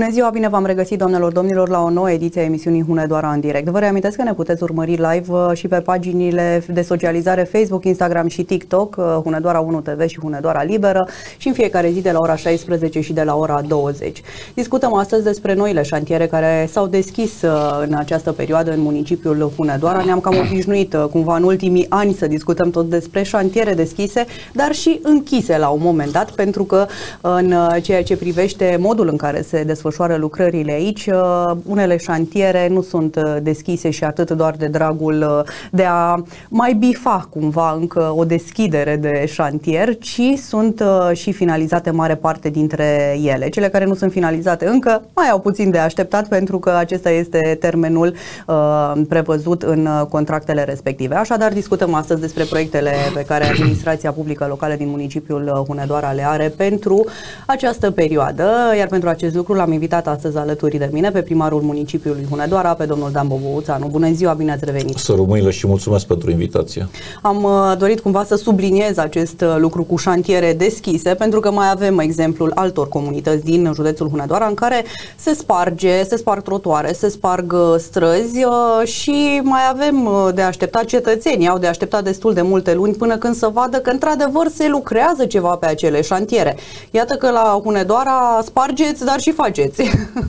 Bună ziua, bine v-am regăsit, doamnelor, domnilor, la o nouă ediție a emisiunii Hunedoara în direct. Vă reamintesc că ne puteți urmări live și pe paginile de socializare Facebook, Instagram și TikTok, Hunedoara 1 TV și Hunedoara Liberă, și în fiecare zi de la ora 16 și de la ora 20. Discutăm astăzi despre noile șantiere care s-au deschis în această perioadă în municipiul Hunedoara. Ne-am cam obișnuit cumva în ultimii ani să discutăm tot despre șantiere deschise, dar și închise la un moment dat, pentru că în ceea ce privește modul în care se desfășoară lucrările aici, unele șantiere nu sunt deschise și atât doar de dragul de a mai bifa cumva încă o deschidere de șantier, ci sunt și finalizate mare parte dintre ele. Cele care nu sunt finalizate încă mai au puțin de așteptat, pentru că acesta este termenul prevăzut în contractele respective. Așadar, discutăm astăzi despre proiectele pe care administrația publică locală din municipiul Hunedoara le are pentru această perioadă, iar pentru acest lucru l-am invitat astăzi alături de mine pe primarul municipiului Hunedoara, pe domnul Dan Boboțanu. Bună ziua, bine ați revenit! Să rămâinile și mulțumesc pentru invitație. Am dorit cumva să subliniez acest lucru cu șantiere deschise, pentru că mai avem exemplul altor comunități din județul Hunedoara în care se sparg trotuare, se sparg străzi și mai avem de așteptat, cetățenii au de așteptat destul de multe luni până când să vadă că într-adevăr se lucrează ceva pe acele șantiere. Iată că la Hunedoara spargeți, dar și faceți.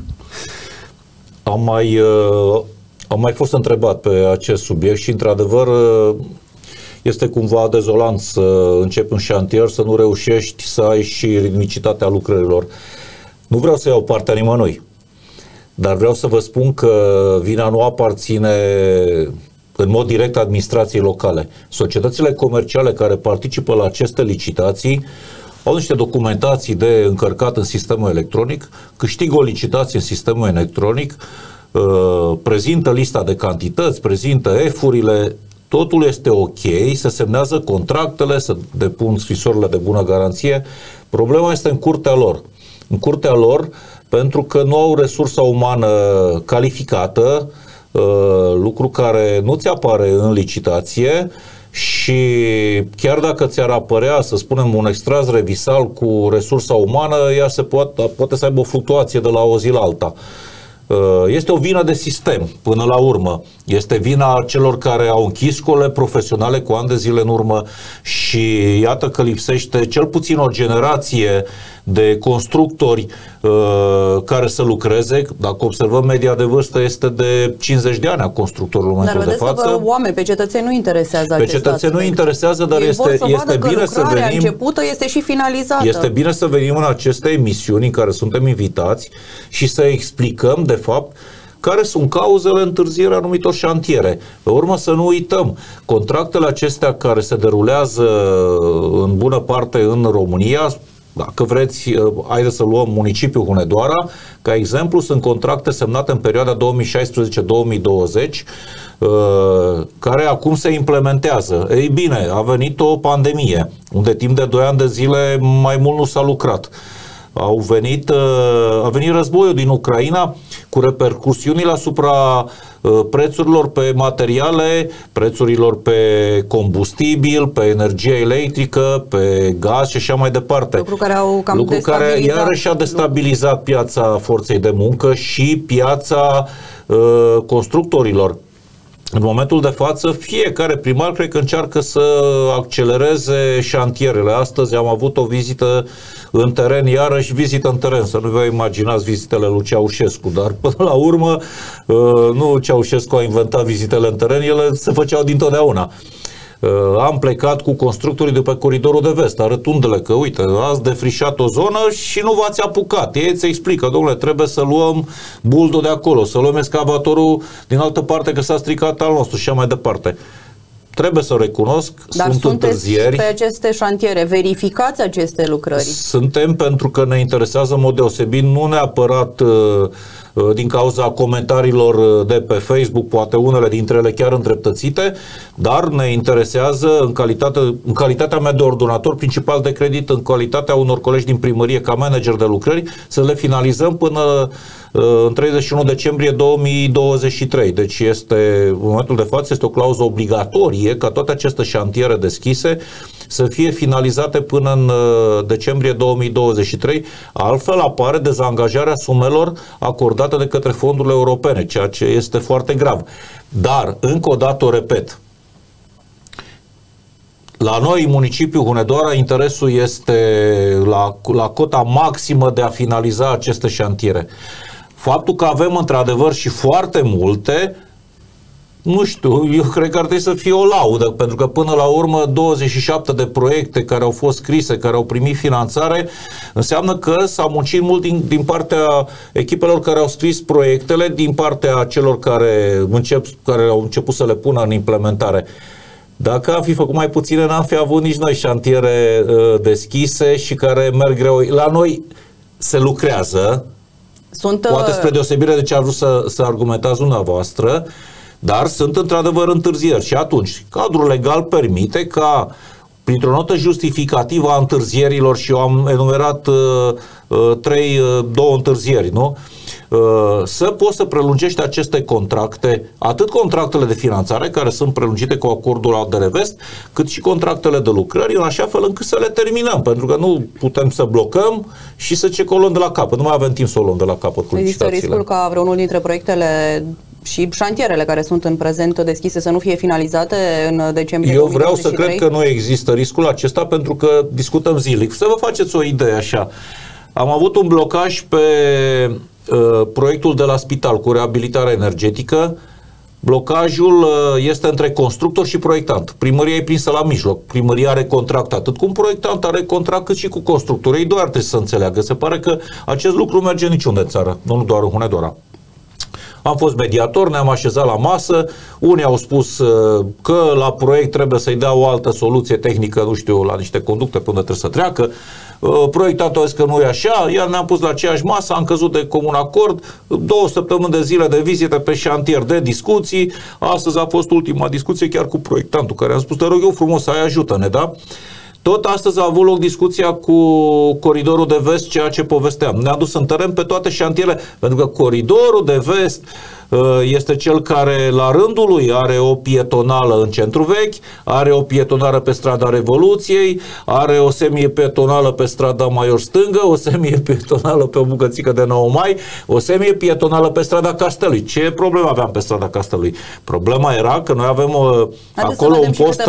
Am mai fost întrebat pe acest subiect și într-adevăr este cumva dezolant să începi un șantier, să nu reușești să ai și ritmicitatea lucrărilor. Nu vreau să iau partea nimănui, dar vreau să vă spun că vina nu aparține în mod direct administrației locale. Societățile comerciale care participă la aceste licitații au niște documentații de încărcat în sistemul electronic, câștigă o licitație în sistemul electronic, prezintă lista de cantități, prezintă F-urile, totul este ok, se semnează contractele, se depun scrisorile de bună garanție. Problema este în curtea lor. În curtea lor, pentru că nu au resursa umană calificată, lucru care nu ți apare în licitație. Și chiar dacă ți-ar apărea, să spunem, un extras revisal cu resursa umană, ea poate să aibă o fluctuație de la o zi la alta. Este o vină de sistem, până la urmă. Este vina celor care au închis școlile profesionale cu ani de zile în urmă și iată că lipsește cel puțin o generație de constructori care să lucreze. Dacă observăm, media de vârstă este de 50 de ani a constructorului în momentul de față. Dar oameni, pe cetățeni nu interesează acest aspect. Pe cetățeni nu interesează, dar este bine să venim. Începută este și finalizată. Este bine să venim în aceste emisiuni în care suntem invitați și să explicăm, de fapt, care sunt cauzele întârzierii anumitor șantiere. Pe urmă, să nu uităm, contractele acestea care se derulează în bună parte în România, dacă vreți, haideți să luăm municipiul Hunedoara, ca exemplu, sunt contracte semnate în perioada 2016-2020, care acum se implementează. Ei bine, a venit o pandemie, unde timp de 2 ani de zile mai mult nu s-a lucrat. A venit războiul din Ucraina cu repercusiunile asupra prețurilor pe materiale, prețurilor pe combustibil, pe energie electrică, pe gaz și așa mai departe. Lucru care iarăși a destabilizat piața forței de muncă și piața constructorilor. În momentul de față, fiecare primar cred că încearcă să accelereze șantierele. Astăzi am avut o vizită în teren, iarăși vizită în teren. Să nu vă imaginați vizitele lui Ceaușescu, dar până la urmă nu Ceaușescu a inventat vizitele în teren, ele se făceau dintotdeauna. Am plecat cu constructorii de pe coridorul de vest, arătându-le că, uite, ați defrișat o zonă și nu v-ați apucat. Ei îți explică, domnule, trebuie să luăm buldul de acolo, să luăm excavatorul din altă parte că s-a stricat al nostru și așa mai departe. Trebuie să recunosc, dar sunt întârzieri. Pe aceste șantiere, verificați aceste lucrări? Suntem, pentru că ne interesează în mod deosebit, nu neapărat din cauza comentariilor de pe Facebook, poate unele dintre ele chiar îndreptățite, dar ne interesează în calitatea mea de ordonator principal de credit, în calitatea unor colegi din primărie ca manager de lucrări, să le finalizăm până în 31 decembrie 2023. Deci în momentul de față este o clauză obligatorie ca toate aceste șantiere deschise să fie finalizate până în decembrie 2023, altfel apare dezangajarea sumelor acordate de către fondurile europene, ceea ce este foarte grav. Dar, încă o dată o repet, la noi, municipiul Hunedoara, interesul este la cota maximă de a finaliza aceste șantiere. Faptul că avem într-adevăr și foarte multe, nu știu, eu cred că ar trebui să fie o laudă, pentru că până la urmă 27 de proiecte care au fost scrise, care au primit finanțare, înseamnă că s-a muncit mult din partea echipelor care au scris proiectele, din partea celor care au început să le pună în implementare. Dacă am fi făcut mai puține, n-am fi avut nici noi șantiere deschise și care merg greu. La noi se lucrează, poate spre deosebire de ce a vrut să argumentați dumneavoastră, dar sunt într-adevăr întârzieri și atunci cadrul legal permite ca printr-o notă justificativă a întârzierilor, și eu am enumerat două întârzieri, nu? Să poți să prelungești aceste contracte, atât contractele de finanțare, care sunt prelungite cu acordul ADR-Vest, cât și contractele de lucrări, în așa fel încât să le terminăm, pentru că nu putem să blocăm și să cecolăm de la capăt. Nu mai avem timp să o luăm de la capăt cu licitațiile. Există riscul ca vreunul dintre proiectele și șantierele care sunt în prezent deschise să nu fie finalizate în decembrie 2023? Eu vreau să cred că nu există riscul acesta, pentru că discutăm zilnic. Să vă faceți o idee așa. Am avut un blocaj pe proiectul de la spital cu reabilitarea energetică. Blocajul este între constructor și proiectant. Primăria e prinsă la mijloc. Primăria are contract atât cu un proiectant, are contract cât și cu constructor. Ei doar trebuie să înțeleagă. Se pare că acest lucru merge niciunde în țară, nu doar în Hunedoara. Am fost mediator, ne-am așezat la masă, unii au spus că la proiect trebuie să-i dea o altă soluție tehnică, nu știu, la niște conducte până trebuie să treacă. Proiectatul a zis că nu e așa, iar ne-am pus la aceeași masă, am căzut de comun acord, 2 săptămâni de zile de vizite pe șantier, de discuții. Astăzi a fost ultima discuție chiar cu proiectantul, care a spus: te rog eu frumos, hai, ajută-ne, da? Tot astăzi a avut loc discuția cu Coridorul de Vest, ceea ce povesteam. Ne-a dus în teren pe toate șantierele, pentru că Coridorul de Vest este cel care la rândul lui are o pietonală în centru vechi, are o pietonală pe strada Revoluției, are o semie-pietonală pe strada Maior Stângă, o semie-pietonală pe o bucățică de 9 Mai, o semie-pietonală pe strada Castelului. Ce problemă aveam pe strada Castelului? Problema era că noi avem acolo un post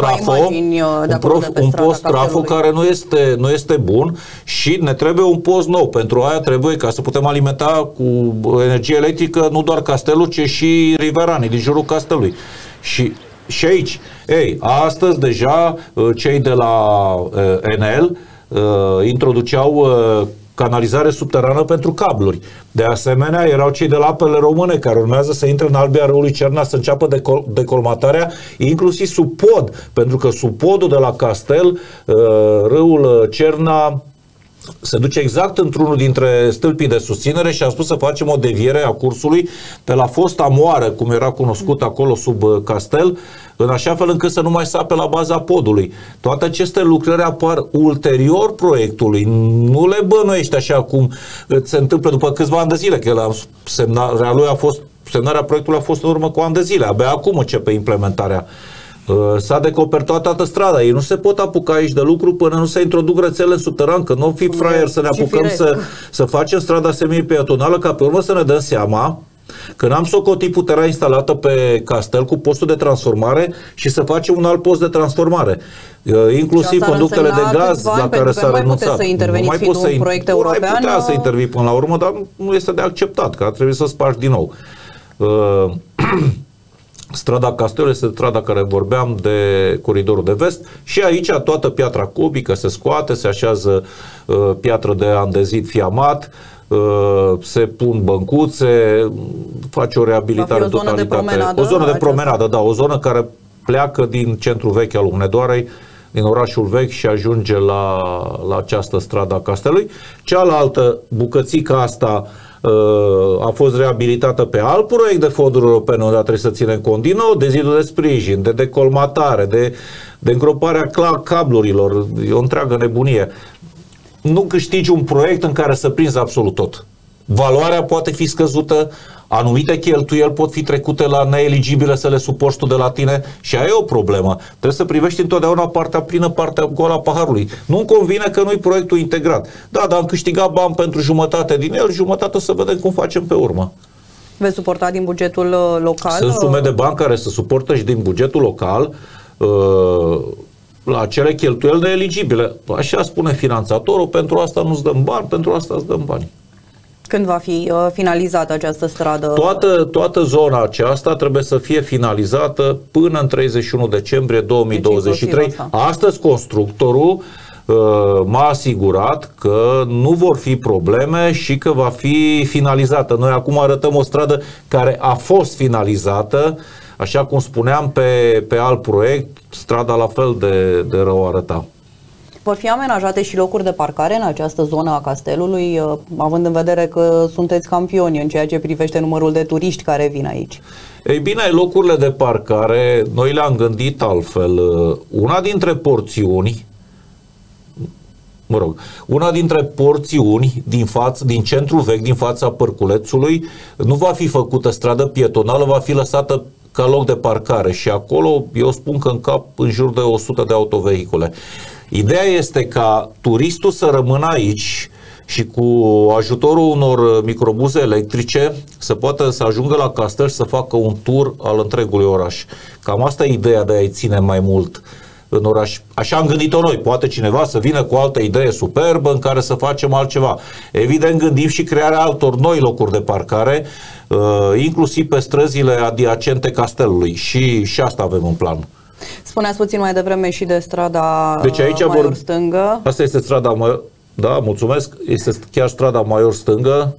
trafo, care nu este bun și ne trebuie un post nou. Pentru aia trebuie, ca să putem alimenta cu energie electrică nu doar Castelul, ci și riveranii din jurul Castelului. Și aici, astăzi deja cei de la Enel introduceau canalizare subterană pentru cabluri. De asemenea, erau cei de la Apele Române care urmează să intre în albia râului Cerna să înceapă decolmatarea, inclusiv sub pod, pentru că sub podul de la Castel, râul Cerna se duce exact într-unul dintre stâlpii de susținere și am spus să facem o deviere a cursului pe la fosta moară, cum era cunoscut acolo sub Castel, în așa fel încât să nu mai sape la baza podului. Toate aceste lucrări apar ulterior proiectului. Nu le bănuiești așa cum se întâmplă după câțiva ani de zile, că semnarea proiectului a fost în urmă cu ani de zile. Abia acum începe implementarea. S-a decopertat toată strada. Ei nu se pot apuca aici de lucru până nu se introduc rețele în subteran, că nu fi fraier să ne apucăm să facem strada semi-pietonală, ca pe urmă să ne dăm seama că n-am socotit puterea instalată pe Castel cu postul de transformare și să facem un alt post de transformare. Inclusiv conductele de gaz la care s-a renunțat. Nu mai poți să putea să intervii până la urmă, dar nu este de acceptat, că ar trebui să spargi din nou. Strada Castelului este strada care vorbeam de Coridorul de Vest și aici toată piatra cubică se scoate, se așează piatră de andezit fiamat, se pun băncuțe, face o reabilitare în totalitate. O zonă de promenadă, da, o zonă care pleacă din centrul vechi al Hunedoarei, din orașul vechi și ajunge la această stradă a Castelului. Cealaltă bucățică asta a fost reabilitată pe alt proiect de fonduri europene, unde trebuie să ținem cont din nou de zidul de sprijin, de decolmatare, de îngroparea cablurilor, e o întreagă nebunie. Nu câștigi un proiect în care să prinzi absolut tot. Valoarea poate fi scăzută, anumite cheltuieli pot fi trecute la neeligibile să le suporți tu de la tine și aia e o problemă. Trebuie să privești întotdeauna partea plină, partea goală a paharului. Nu-mi convine că nu-i proiectul integrat. Da, dar am câștigat bani pentru jumătate din el, jumătate o să vedem cum facem pe urmă. Veți suporta din bugetul local? Sunt sume de bani care se suportă și din bugetul local la acele cheltuieli neeligibile. Așa spune finanțatorul, pentru asta nu-ți dăm bani, pentru asta îți dăm bani. Când va fi finalizată această stradă? Toată zona aceasta trebuie să fie finalizată până în 31 decembrie 2023. Deci, astăzi constructorul m-a asigurat că nu vor fi probleme și că va fi finalizată. Noi acum arătăm o stradă care a fost finalizată, așa cum spuneam, pe alt proiect, strada la fel de rău arăta. Vor fi amenajate și locuri de parcare în această zonă a castelului, având în vedere că sunteți campioni în ceea ce privește numărul de turiști care vin aici? Ei bine, locurile de parcare, noi le-am gândit altfel. Una dintre porțiuni din centrul vechi, din fața Părculețului, nu va fi făcută stradă pietonală, va fi lăsată ca loc de parcare și acolo eu spun că încap în jur de 100 de autovehicule. Ideea este ca turistul să rămână aici și cu ajutorul unor microbuze electrice să poată să ajungă la castel și să facă un tur al întregului oraș. Cam asta e ideea de a-i ține mai mult în oraș. Așa am gândit-o noi. Poate cineva să vină cu o altă idee superbă în care să facem altceva. Evident, gândim și crearea altor noi locuri de parcare, inclusiv pe străzile adiacente castelului. Și asta avem în plan. Spuneați puțin mai devreme și de strada deci aici Maior Stângă. Asta este strada Maior, da, mulțumesc. Este chiar strada Maior Stângă,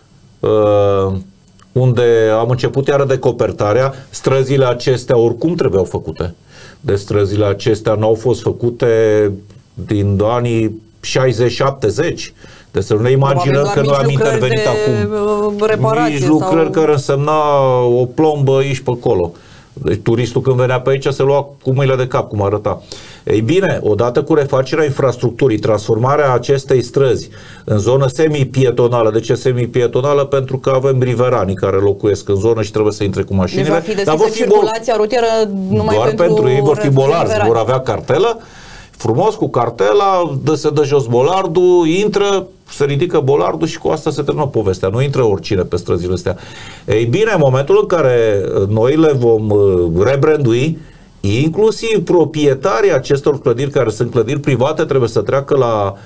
unde am început iară decopertarea. Străzile acestea oricum trebuiau făcute. De străzile acestea nu au fost făcute din anii 60-70. Deci să nu ne imaginăm că noi am intervenit acum. Nici lucrări care însemna o plombă aici pe acolo. Deci turistul când venea pe aici se lua cu mâinile de cap, cum arăta. Ei bine, odată cu refacerea infrastructurii, transformarea acestei străzi în zonă semi-pietonală. De ce semi-pietonală? Pentru că avem riveranii care locuiesc în zonă și trebuie să intre cu mașinile. Deci va fi deschisă circulația rutieră numai doar pentru ei, vor fi bolarzi, vor avea cartelă. Frumos, cu cartela, se dă jos bolardul, intră, se ridică bolardul și cu asta se termină povestea. Nu intră oricine pe străzile astea. Ei bine, în momentul în care noi le vom rebrandui, inclusiv proprietarii acestor clădiri, care sunt clădiri private, trebuie să treacă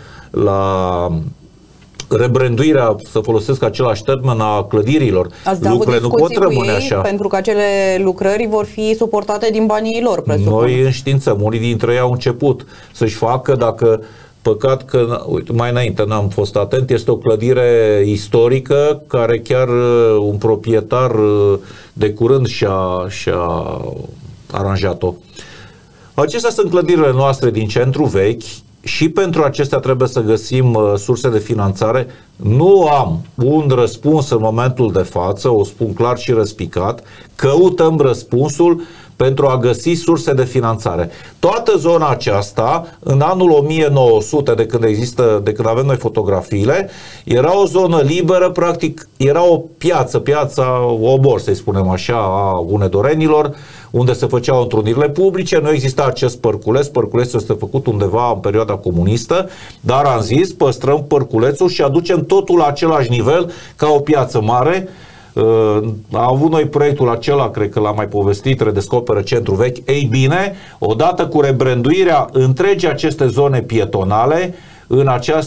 la rebranduirea, să folosesc același termen, a clădirilor. Lucrurile nu pot rămâne așa. Pentru că acele lucrări vor fi suportate din banii lor, presupun. Noi înștiințăm, unii dintre ei au început să-și facă, dacă păcat că, uite, mai înainte n-am fost atent, este o clădire istorică care chiar un proprietar de curând și-a aranjat-o. Acestea sunt clădirile noastre din centru vechi. Și pentru acestea trebuie să găsim surse de finanțare. Nu am un răspuns în momentul de față, o spun clar și răspicat. Căutăm răspunsul pentru a găsi surse de finanțare. Toată zona aceasta, în anul 1900, de când avem noi fotografiile, era o zonă liberă, practic era o piața obor, să-i spunem așa, a unedorenilor, unde se făceau întrunirile publice. Nu exista acest părculeț. Părculețul este făcut undeva în perioada comunistă, dar am zis, păstrăm părculețul și aducem totul la același nivel ca o piață mare. Am avut noi proiectul acela, cred că l-am mai povestit, redescoperă centru vechi. Ei bine, odată cu rebranduirea întregii aceste zone pietonale, în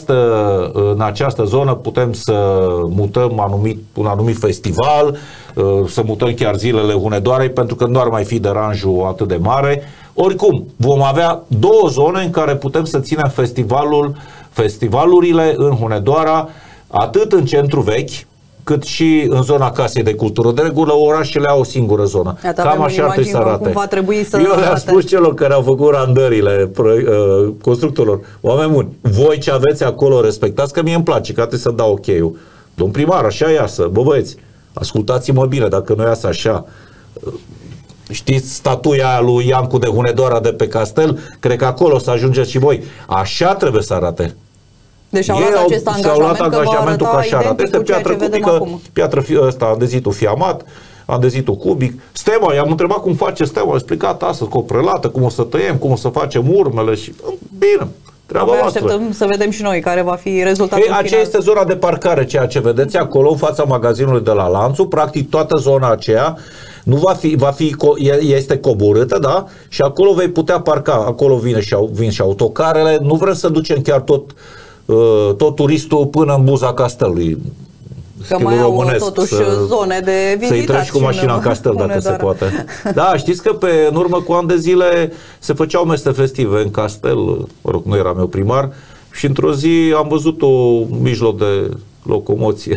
această zonă putem să mutăm un anumit festival, să mutăm chiar zilele Hunedoarei, pentru că nu ar mai fi deranjul atât de mare. Oricum, vom avea două zone în care putem să ținem festivalurile în Hunedoara, atât în centru vechi, cât și în zona Casei de Cultură. De regulă, orașele au o singură zonă. Cam așa ar trebui să arate. Eu le-am spus celor care au făcut randările constructorilor: oameni buni, voi ce aveți acolo respectați, că mie îmi place, că trebuie să dau ok-ul. Domn primar, așa iasă, bă băieți, ascultați-mă bine, dacă nu iasă așa, știți statuia aia lui Iancu de Hunedoara de pe Castel? Cred că acolo o să ajungeți și voi. Așa trebuie să arate. Deci au luat acest angajamentul că așa arată. Este piatră cubică, piatră ăsta, andezitul fiamat, andezitul cubic. Stema, i-am întrebat cum face Stema, a explicat astăzi cu o prelată, cum o să tăiem, cum o să facem urmele și bine. Așteptăm să vedem și noi care va fi rezultatul final. Aceea este zona de parcare, ceea ce vedeți acolo în fața magazinului de la Lanțul, practic toată zona aceea nu este coborâtă, da? Și acolo vei putea parca, acolo vin și autocarele, nu vrem să ducem chiar tot turistul până în buza Castelului. Că mai au totuși zone de vizitat. Să-i treci cu mașina în Castel, dacă se poate. Da, știți că în urmă cu ani de zile se făceau mese festive în Castel, mă rog, nu eram eu primar, și într-o zi am văzut un mijloc de locomoție,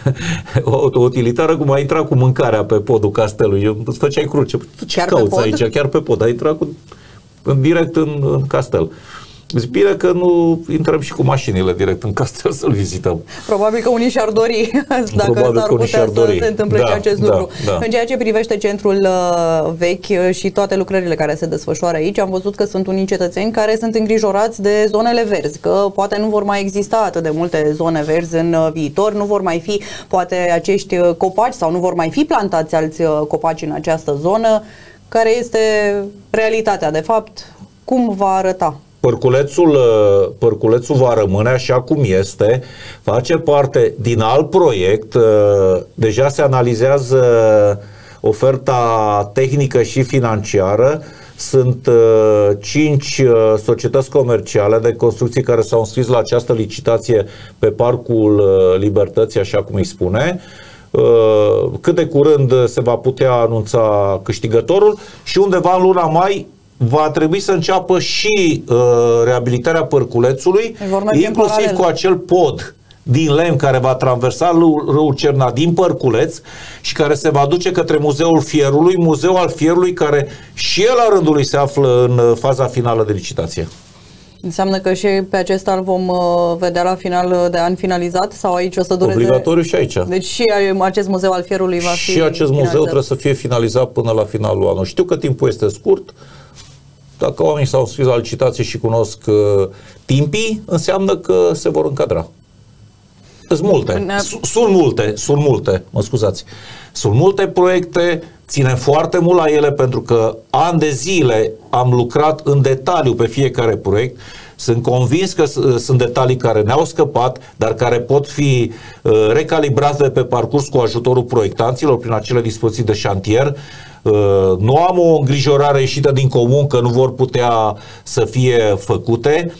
o utilitară, cum a intrat cu mâncarea pe podul Castelului. Îți făceai cruce. Ce cauți aici? Chiar pe pod. A intrat direct în Castel. Zic, bine că nu intrăm și cu mașinile direct în Castel să-l vizităm. Probabil că unii și-ar dori, dacă s-ar putea să se întâmple și acest lucru. În ceea ce privește centrul vechi și toate lucrările care se desfășoară aici, am văzut că sunt unii cetățeni care sunt îngrijorați de zonele verzi, că poate nu vor mai exista atât de multe zone verzi în viitor, nu vor mai fi poate acești copaci sau nu vor mai fi plantați alți copaci în această zonă. Care este realitatea, de fapt? Cum va arăta? Părculețul va rămâne așa cum este, face parte din alt proiect, deja se analizează oferta tehnică și financiară, sunt 5 societăți comerciale de construcții care s-au înscris la această licitație pe Parcul Libertății, așa cum îi spune. Cât de curând se va putea anunța câștigătorul și undeva în luna mai va trebui să înceapă și reabilitarea Părculețului, inclusiv cu acel pod din lemn care va traversa râul Cerna din Părculeț și care se va duce către Muzeul Fierului, Muzeul al Fierului care și el la rândul lui se află în faza finală de licitație. Înseamnă că și pe acesta îl vom vedea la final de an finalizat sau aici o să dureze? Obligatoriu și aici. Deci și acest Muzeu al Fierului va fi și acest muzeu trebuie să fie finalizat până la finalul anului. Știu că timpul este scurt. Dacă oamenii s-au scris la licitație și cunosc timpii, înseamnă că se vor încadra. Sunt multe proiecte, ținem foarte mult la ele pentru că ani de zile am lucrat în detaliu pe fiecare proiect. Sunt convins că sunt detalii care ne-au scăpat, dar care pot fi recalibrate pe parcurs cu ajutorul proiectanților prin acele dispoziții de șantier. Nu am o îngrijorare ieșită din comun că nu vor putea să fie făcute.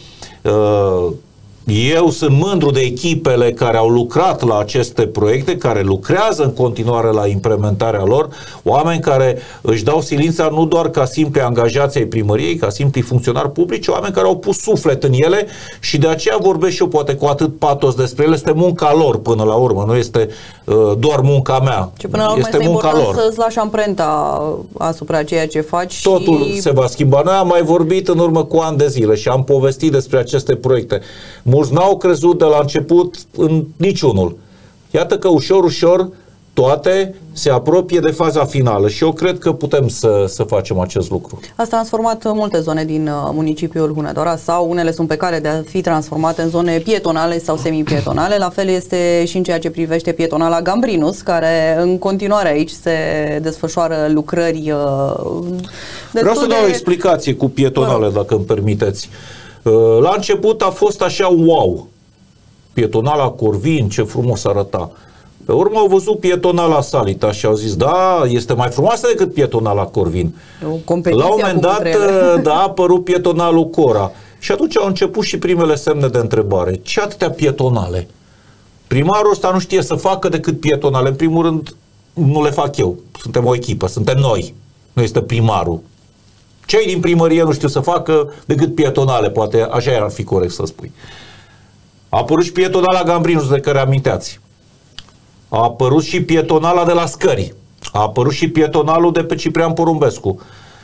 Eu sunt mândru de echipele care au lucrat la aceste proiecte, care lucrează în continuare la implementarea lor, oameni care își dau silința nu doar ca simpli angajați ai primăriei, ca simpli funcționari publici, oameni care au pus suflet în ele și de aceea vorbesc și eu poate cu atât patos despre ele. Este munca lor până la urmă, nu este doar munca mea. Și până la urmă este munca lor. Să-ți lași amprenta asupra ceea ce faci. Totul se va schimba. Noi am mai vorbit în urmă cu ani de zile și am povestit despre aceste proiecte. Mulți n-au crezut de la început în niciunul. Iată că ușor, ușor toate se apropie de faza finală și eu cred că putem să facem acest lucru. Ați transformat multe zone din municipiul Hunedoara sau unele sunt pe cale de a fi transformate în zone pietonale sau semi-pietonale. La fel este și în ceea ce privește pietonala Gambrinus, care în continuare aici se desfășoară lucrări Vreau să dau o explicație cu pietonale, dacă îmi permiteți. La început a fost așa wow. Pietonala Corvin, ce frumos arăta. Pe urmă au văzut pietonala Salita și au zis, da, este mai frumoasă decât pietonala Corvin. La un moment dat a apărut pietonalul Cora. Și atunci au început și primele semne de întrebare. Ce atâtea pietonale? Primarul ăsta nu știe să facă decât pietonale. În primul rând, nu le fac eu. Suntem o echipă, suntem noi. Nu este primarul. Cei din primărie nu știu să facă decât pietonale, poate așa ar fi corect să spui. A apărut și pietonala Gambrinus, de care aminteați. A apărut și pietonala de la Scări. A apărut și pietonalul de pe Ciprian Porumbescu.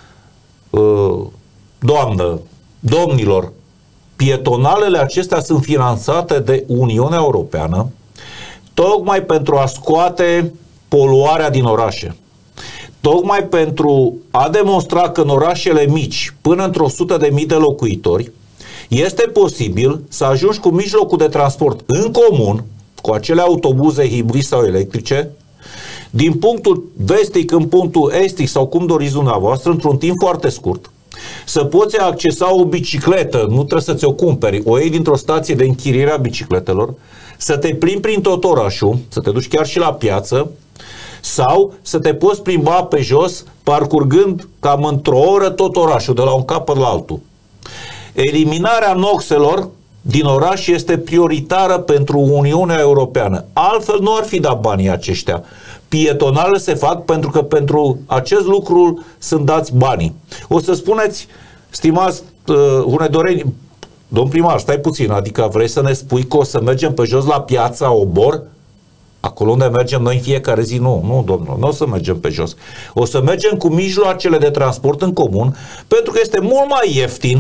Domnilor, pietonalele acestea sunt finanțate de Uniunea Europeană. tocmai pentru a scoate poluarea din orașe. Tocmai pentru a demonstra că în orașele mici, până într-o 100.000 de locuitori, este posibil să ajungi cu mijlocul de transport în comun, cu acele autobuze hibrid sau electrice, din punctul vestic în punctul estic sau cum doriți dumneavoastră, într-un timp foarte scurt, să poți accesa o bicicletă, nu trebuie să ți-o cumperi, o iei dintr-o stație de închiriere a bicicletelor, să te plimbi prin tot orașul, să te duci chiar și la piață, sau să te poți plimba pe jos, parcurgând cam într-o oră tot orașul, de la un capăt la altul. Eliminarea noxelor din oraș este prioritară pentru Uniunea Europeană. Altfel nu ar fi dat banii aceștia. Pietonale se fac pentru că pentru acest lucru sunt dați banii. O să spuneți, stimați hunedoreni, domn primar, stai puțin, adică vrei să ne spui că o să mergem pe jos la piața Obor? Acolo unde mergem noi în fiecare zi? Nu, domnul, nu o să mergem pe jos. O să mergem cu mijloacele de transport în comun, pentru că este mult mai ieftin,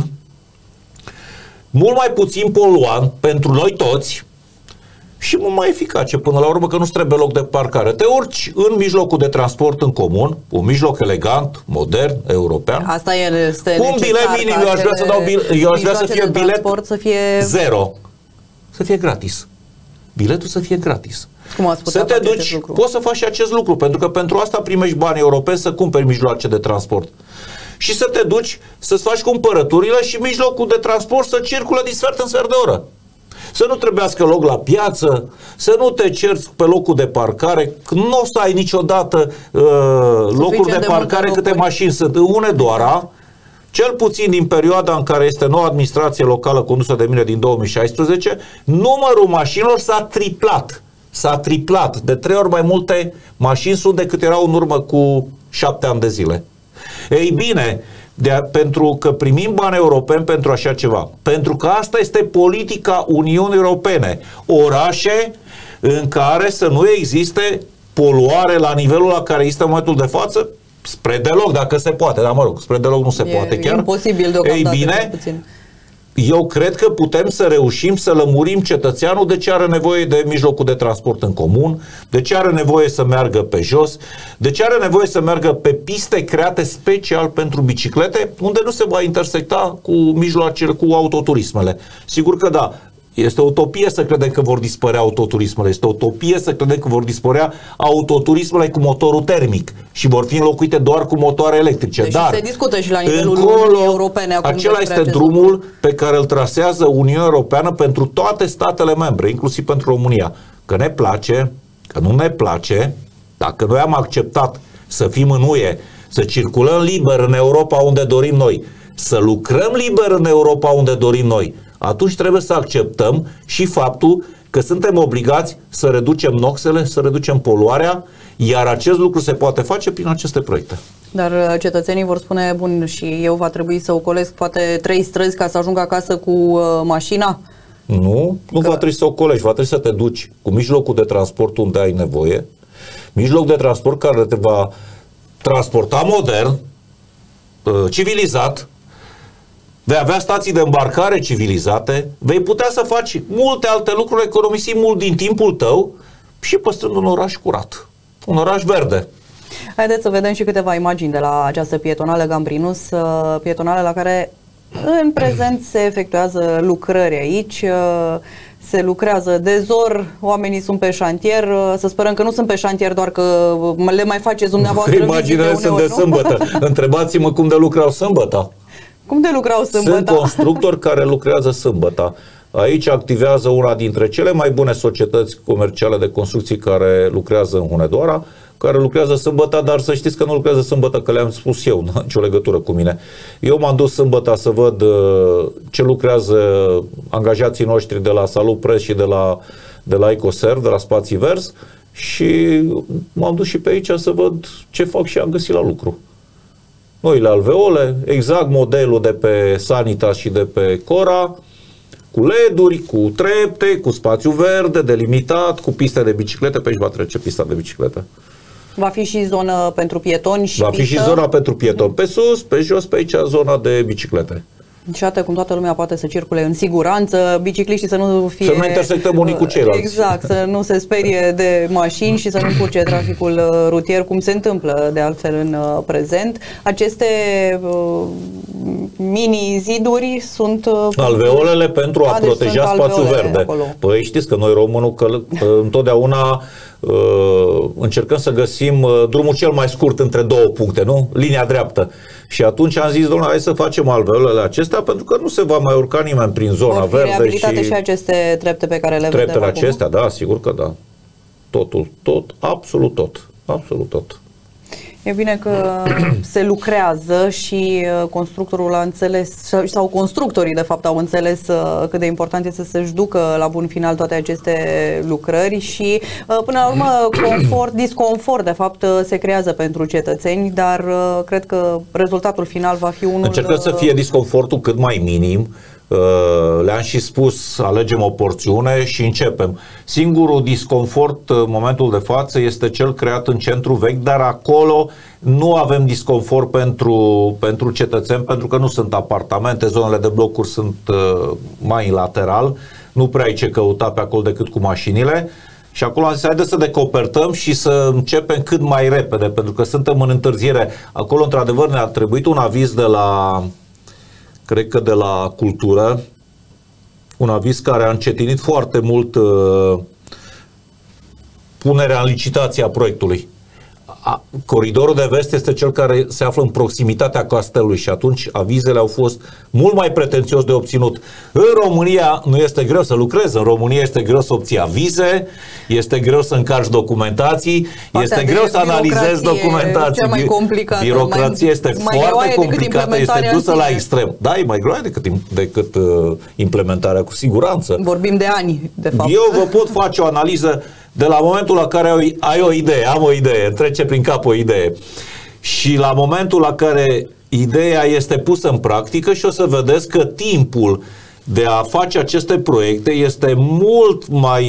mult mai puțin poluant pentru noi toți și mult mai eficace până la urmă, că nu trebuie loc de parcare. Te urci în mijlocul de transport în comun, un mijloc elegant, modern, european. Asta este cu un bilet minim, eu aș vrea să fie bilet zero. Să fie gratis. Biletul să fie gratis. Cum ați putea să te duci, poți să faci și acest lucru, pentru că pentru asta primești bani europeni să cumperi mijloace de transport. Și să te duci să-ți faci cumpărăturile și mijlocul de transport să circulă din sfert în sfert de oră. Să nu trebuiască loc la piață, să nu te cerți pe locul de parcare, că nu o să ai niciodată locuri de parcare câte mașini sunt. În Hunedoara, cel puțin din perioada în care este noua administrație locală condusă de mine din 2016, numărul mașinilor s-a triplat. S-a triplat. De 3 ori mai multe mașini sunt decât erau în urmă cu 7 ani de zile. Ei bine, pentru că primim bani europeni pentru așa ceva, pentru că asta este politica Uniunii Europene, orașe în care să nu existe poluare la nivelul la care există în momentul de față, spre deloc, dacă se poate, dar mă rog, spre deloc nu se poate chiar. Imposibil deocamdată. Ei bine, eu cred că putem să reușim să lămurim cetățeanul de ce are nevoie de mijlocul de transport în comun, de ce are nevoie să meargă pe jos, de ce are nevoie să meargă pe piste create special pentru biciclete, unde nu se va intersecta cu mijloacele, cu autoturismele. Sigur că da. Este utopie să credem că vor dispărea autoturismele. Este utopie să credem că vor dispărea autoturismele cu motorul termic și vor fi înlocuite doar cu motoare electrice. Deci dar se discută și la nivelul Uniunii Europene acum. Acela este drumul pe care îl trasează Uniunea Europeană pentru toate statele membre, inclusiv pentru România. Că ne place, că nu ne place, dacă noi am acceptat să fim în UE, să circulăm liber în Europa unde dorim noi, să lucrăm liber în Europa unde dorim noi, atunci trebuie să acceptăm și faptul că suntem obligați să reducem noxele, să reducem poluarea, iar acest lucru se poate face prin aceste proiecte. Dar cetățenii vor spune, bun, și eu va trebui să ocolesc poate 3 străzi ca să ajung acasă cu mașina? Nu va trebui să ocolești, va trebui să te duci cu mijlocul de transport unde ai nevoie, mijloc de transport care te va transporta modern, civilizat, vei avea stații de îmbarcare civilizate, vei putea să faci multe alte lucruri, economisi mult din timpul tău și păstrând un oraș curat, un oraș verde. Haideți să vedem și câteva imagini de la această pietonală Gambrinus, pietonală la care în prezent se efectuează lucrări aici, se lucrează de zor, oamenii sunt pe șantier, să sperăm că nu sunt pe șantier doar că le mai faceți dumneavoastră imaginele sunt de sâmbătă. Întrebați-mă cum de lucrau sâmbătă. Cum de lucrau sâmbătă? Sunt constructori care lucrează sâmbătă. Aici activează una dintre cele mai bune societăți comerciale de construcții care lucrează în Hunedoara, care lucrează sâmbătă, dar să știți că nu lucrează sâmbătă, că le-am spus eu, nu are nicio legătură cu mine. Eu m-am dus sâmbătă să văd ce lucrează angajații noștri de la Salut Press și de la Ecoserv, de la Spații Verzi, și m-am dus și pe aici să văd ce fac și am găsit la lucru. Noile alveole, exact modelul de pe Sanitas și de pe Cora, cu LED-uri, cu trepte, cu spațiu verde, delimitat, cu piste de biciclete, pe aici va trece pista de biciclete. Va fi și zonă pentru pietoni și va fi și zona pentru pietoni. Pe sus, pe jos, pe aici zona de biciclete. Și atât cum toată lumea poate să circule în siguranță, bicicliștii să nu fie... Să nu intersectăm unii cu ceilalți. Exact, să nu se sperie de mașini și să nu încurce traficul rutier, cum se întâmplă de altfel în prezent. Aceste mini-ziduri sunt... alveolele pentru a proteja spațiul verde. Acolo. Păi știți că noi românul întotdeauna încercăm să găsim drumul cel mai scurt între două puncte, nu? Linia dreaptă. Și atunci am zis, domnule, hai să facem alveolele acestea, pentru că nu se va mai urca nimeni prin zona verde. Reabilitate și aceste trepte pe care le vedem treptele acestea, da, sigur că da. Totul, tot, absolut tot. Absolut tot. E bine că se lucrează și constructorul a înțeles, sau constructorii de fapt au înțeles cât de important este să-și ducă la bun final toate aceste lucrări și până la urmă disconfort de fapt se creează pentru cetățeni, dar cred că rezultatul final va fi unul... Încercăm să fie disconfortul cât mai minim. Le-am și spus, alegem o porțiune și începem. Singurul disconfort în momentul de față este cel creat în centru vechi, dar acolo nu avem disconfort pentru cetățeni, pentru că nu sunt apartamente, zonele de blocuri sunt mai lateral, nu prea ai ce căuta pe acolo decât cu mașinile. Și acolo am zis, haide să decopertăm și să începem cât mai repede, pentru că suntem în întârziere. Acolo, într-adevăr, ne-a trebuit un aviz de la... cred că de la cultură, un aviz care a încetinit foarte mult punerea în licitație a proiectului. Coridorul de vest este cel care se află în proximitatea castelului și atunci avizele au fost mult mai pretențios de obținut. În România nu este greu să lucrezi, în România este greu să obții avize, este greu să încarci documentații, este greu să analizezi documentații. Cea mai complicată, birocrația este foarte complicată, este dusă la extrem. Da, e mai greu decât implementarea, cu siguranță. Vorbim de ani, de fapt. Eu vă pot face o analiză de la momentul la care ai o idee, am o idee, trece prin cap o idee și la momentul la care ideea este pusă în practică și o să vedeți că timpul de a face aceste proiecte este mult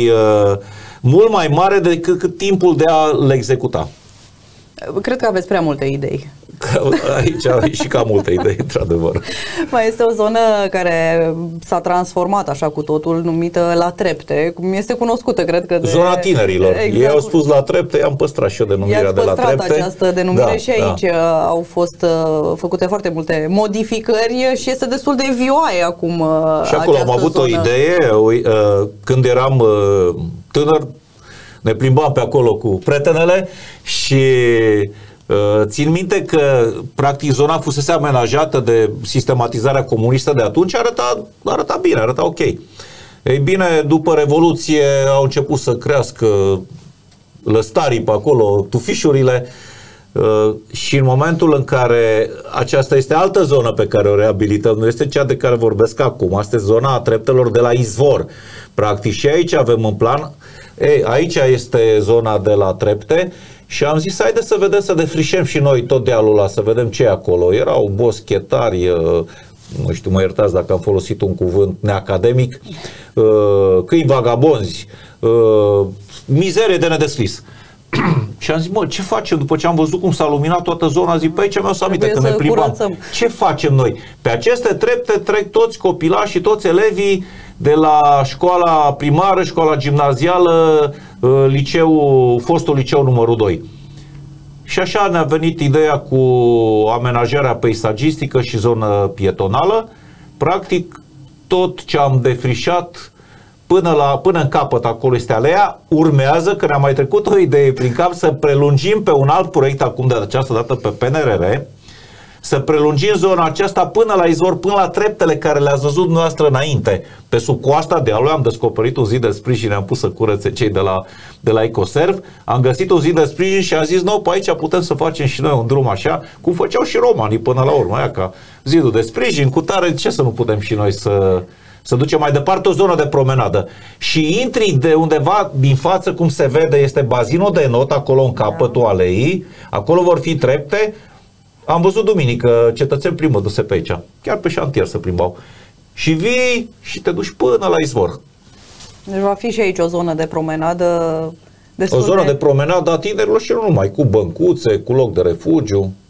mai mare decât timpul de a le executa. Cred că aveți prea multe idei. Aici ai și cam multe idei, într-adevăr. Mai este o zonă care s-a transformat așa cu totul, numită La Trepte, cum este cunoscută, cred că de... Zona tinerilor. Exact. Ei au spus La Trepte, i-am păstrat și eu denumirea de La Trepte. Această denumire și aici au fost făcute foarte multe modificări și este destul de vioaie acum. Și acolo am avut o idee, când eram tânăr, ne plimbam pe acolo cu prietenele și țin minte că practic zona fusese amenajată de sistematizarea comunistă de atunci, arăta bine, arăta ok. Ei bine, după Revoluție au început să crească lăstarii pe acolo, tufișurile și în momentul în care aceasta este altă zonă pe care o reabilităm, nu este cea de care vorbesc acum, asta este zona a treptelor de la izvor. Practic și aici avem în plan, aici este zona de la trepte și am zis, haide să vedem, să defrișăm și noi tot dealul ăla, să vedem ce e acolo. Erau boschetari, nu știu, mă iertați dacă am folosit un cuvânt neacademic, câini vagabonzi, mizerie de nedescris. Și am zis, mă, ce facem după ce am văzut cum s-a luminat toată zona? Zic, pe aici mi-o să aminte că ne plimbam. Ce facem noi? Pe aceste trepte trec toți copilașii, toți elevii de la școala primară, școala gimnazială, fostul liceu numărul 2. Și așa ne-a venit ideea cu amenajarea peisagistică și zonă pietonală. Practic, tot ce am defrișat până în capăt, acolo este alea, urmează, că ne-a mai trecut o idee prin cap, să prelungim pe un alt proiect, acum de această dată pe PNRR, să prelungim zona aceasta până la izvor, până la treptele care le-ați văzut noastră înainte. Pe sub coasta dealului am descoperit un zid de sprijin, am pus să curățe cei de la Ecoserv, am găsit un zid de sprijin și am zis, nu, pe aici putem să facem și noi un drum așa, cum făceau și romanii până la urmă, aia ca zidul de sprijin, cu tare, ce să nu putem și noi să ducem mai departe o zonă de promenadă. Și intri de undeva din față, cum se vede, este bazinul de not, acolo în capătul aleii, acolo vor fi trepte. Am văzut duminică cetățeni plimbându-se pe aici, chiar pe șantier se plimbau. Și vii și te duci până la izvor. Deci va fi și aici o zonă de promenadă. O zonă de promenadă a tinerilor și nu numai, cu băncuțe, cu loc de refugiu.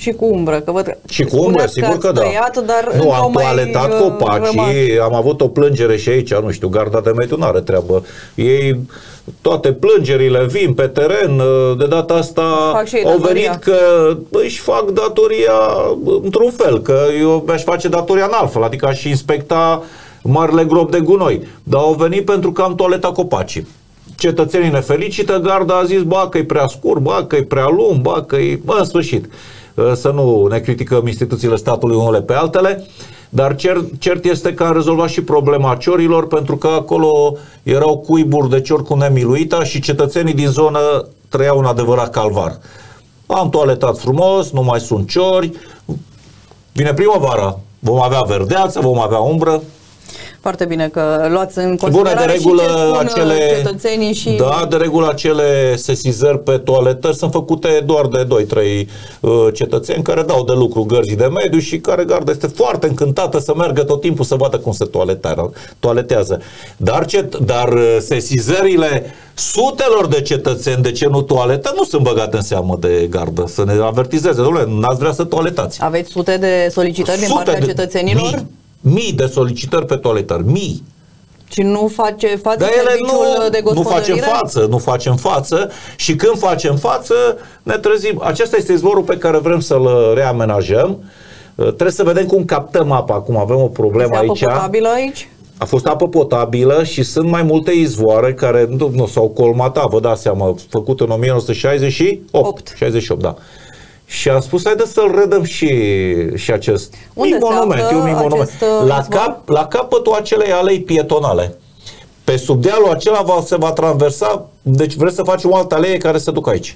Și cu umbră, că văd. Și cu umbră, sigur că da. Tăiat, dar nu, am toaletat copacii, am avut o plângere și aici, nu știu, garda de mediu n-are treabă. Ei, toate plângerile vin pe teren, de data asta au venit că își fac datoria într-un fel, că eu mi-aș face datoria în altfel, adică aș inspecta marile gropi de gunoi, dar au venit pentru că am toaletat copacii. Cetățenii ne felicită, garda a zis, ba, că e prea scurt, ba, că e prea lung, ba, că e... Bă, în sfârșit, să nu ne criticăm instituțiile statului unele pe altele, dar cert este că am rezolvat și problema ciorilor, pentru că acolo erau cuiburi de ciori cu nemiluita și cetățenii din zonă trăiau un adevărat calvar. Am toaletat frumos, nu mai sunt ciori, vine primăvara, vom avea verdeață, vom avea umbră. Foarte bine că luați în considerare. Bună, de regulă, și ce spun cetățenii și... Da, de regulă acele sesizări pe toaletări sunt făcute doar de 2-3 cetățeni care dau de lucru gărzii de mediu și care garda este foarte încântată să meargă tot timpul să vadă cum se toaletează. Dar sesizările sutelor de cetățeni de ce nu toaletă nu sunt băgate în seamă de gardă. Să ne avertizeze, domnule, n-ați vrea să toaletați. Aveți sute de solicitări din partea cetățenilor? Mii de solicitări pe toaletări, mii. Și nu face față serviciul de gospodărire? Nu facem față și când facem față ne trezim. Acesta este izvorul pe care vrem să-l reamenajăm. Trebuie să vedem cum captăm apa. Acum avem o problemă aici. Apă potabilă aici? A fost apă potabilă și sunt mai multe izvoare care nu s-au colmatat, vă dați seama, făcut în 1968. 68, da. Și am spus, haideți să-l redăm și acest mic monument. La capătul acelei alei pietonale. Pe sub dealul acela se va traversa, deci vreți să facem o altă alee care se ducă aici.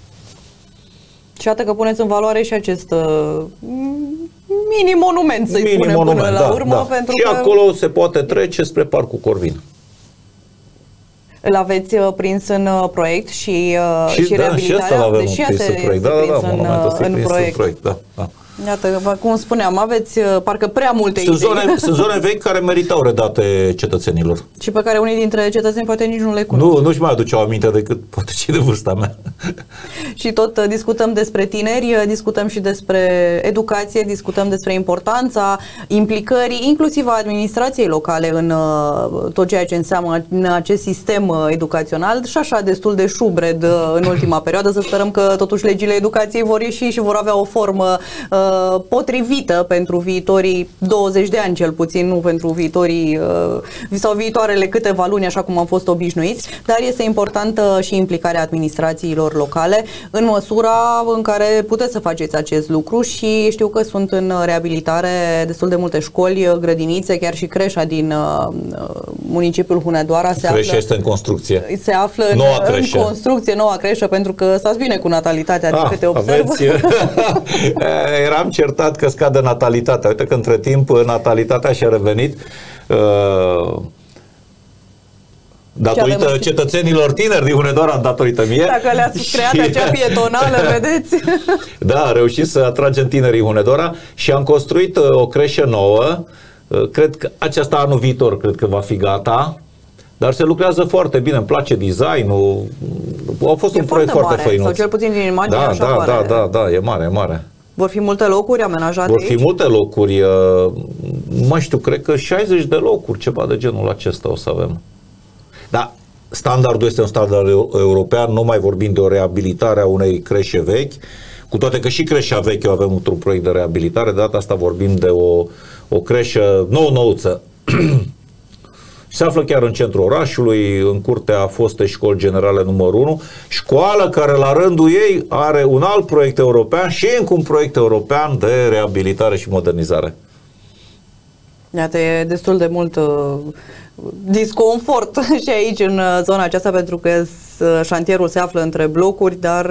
Și iată că puneți în valoare și acest mini-monument, să-i spunem până la urmă. Pentru și că acolo se poate trece spre Parcul Corvin. Îl aveți prins în proiect și reabilitarea? Și ăsta l-avem prins în proiect. în proiect. Da. Iată, cum spuneam, aveți parcă prea multe idei. Sunt zone vechi care meritau redate cetățenilor. Și pe care unii dintre cetățeni poate nici nu le cunosc. Nu-și mai aduceau aminte decât poate și de vârsta mea. Și tot discutăm despre tineri, discutăm și despre educație, discutăm despre importanța implicării, inclusiv a administrației locale în tot ceea ce înseamnă în acest sistem educațional și așa destul de șubred în ultima perioadă. Să sperăm că totuși legile educației vor ieși și vor avea o formă potrivită pentru viitorii 20 de ani cel puțin, nu pentru viitorii sau viitoarele câteva luni, așa cum am fost obișnuiți, dar este importantă și implicarea administrațiilor locale în măsura în care puteți să faceți acest lucru și știu că sunt în reabilitare destul de multe școli, grădinițe, chiar și creșa din municipiul Hunedoara creșa este în construcție. Se află în construcție, noua creșă, pentru că stați bine cu natalitatea, din câte observ. Eram certat că scade natalitatea. Uite că între timp natalitatea și-a revenit datorită cetățenilor tineri din Hunedoara, datorită mie. Dacă le-ați creat acea pietonală, vedeți? Da, am reușit să atragem tinerii Hunedoara și am construit o creșă nouă. Cred că aceasta anul viitor cred că va fi gata. Dar se lucrează foarte bine, îmi place designul. A fost un proiect foarte făinuț. Sau cel puțin din imagine așa pare. Da, e mare. Vor fi multe locuri amenajate aici? Vor fi multe locuri, mă știu, cred că 60 de locuri, ceva de genul acesta o să avem. Dar standardul este un standard european, nu mai vorbim de o reabilitare a unei creșe vechi, cu toate că și creșa veche o avem într-un proiect de reabilitare, de data asta vorbim de o creșă nouță. Se află chiar în centrul orașului, în curtea fostei școli generale numărul 1, școală care la rândul ei are un alt proiect european și încă un proiect european de reabilitare și modernizare. Iată, e destul de mult disconfort și aici în zona aceasta, pentru că șantierul se află între blocuri, dar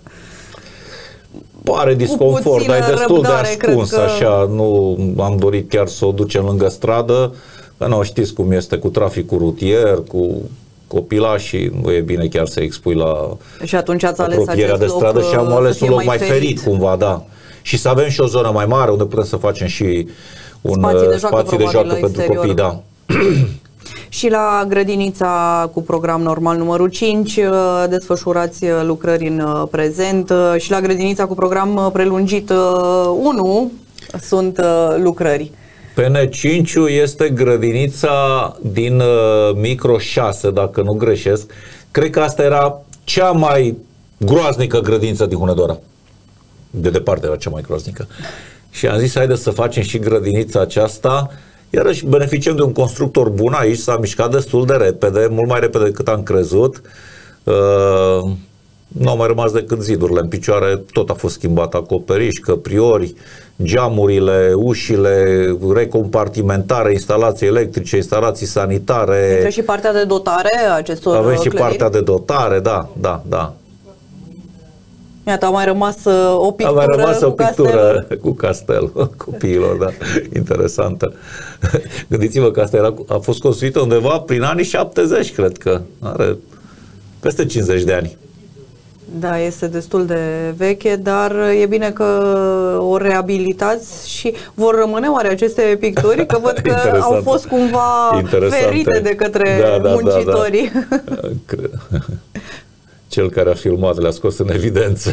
pare disconfort, dar e destul de ascuns, așa, nu am dorit chiar să o ducem lângă stradă. Că nu știți cum este cu traficul rutier, cu copilașii, nu e bine chiar să expui la și atunci ați ales apropierea de stradă și am ales un loc mai ferit cumva, da. Și să avem și o zonă mai mare unde putem să facem și un spații de joacă pentru copii, da. Și la grădinița cu program normal numărul 5 desfășurați lucrări în prezent și la grădinița cu program prelungit 1 sunt lucrări. PN5 este grădinița din Micro 6, dacă nu greșesc. Cred că asta era cea mai groaznică grădiniță din Hunedoara. De departe era cea mai groaznică. Și am zis, haide să facem și grădinița aceasta. Iarăși beneficiem de un constructor bun aici, s-a mișcat destul de repede, mult mai repede decât am crezut. Nu au mai rămas decât zidurile în picioare, tot a fost schimbat acoperiș, căpriori, geamurile, ușile, recompartimentare, instalații electrice, instalații sanitare. Intră și partea de dotare a acestor Avem și clădiri? partea de dotare, da. Iată, a mai rămas o pictură, A mai rămas o pictură castel. cu castel copiilor, da, interesantă. Gândiți-vă că asta a fost construită undeva prin anii 70, cred că. Are peste 50 de ani. Da, este destul de veche, dar e bine că o reabilitați și vor rămâne oare aceste picturi? Că văd că au fost cumva ferite de către muncitorii. Da. Cel care a filmat le-a scos în evidență.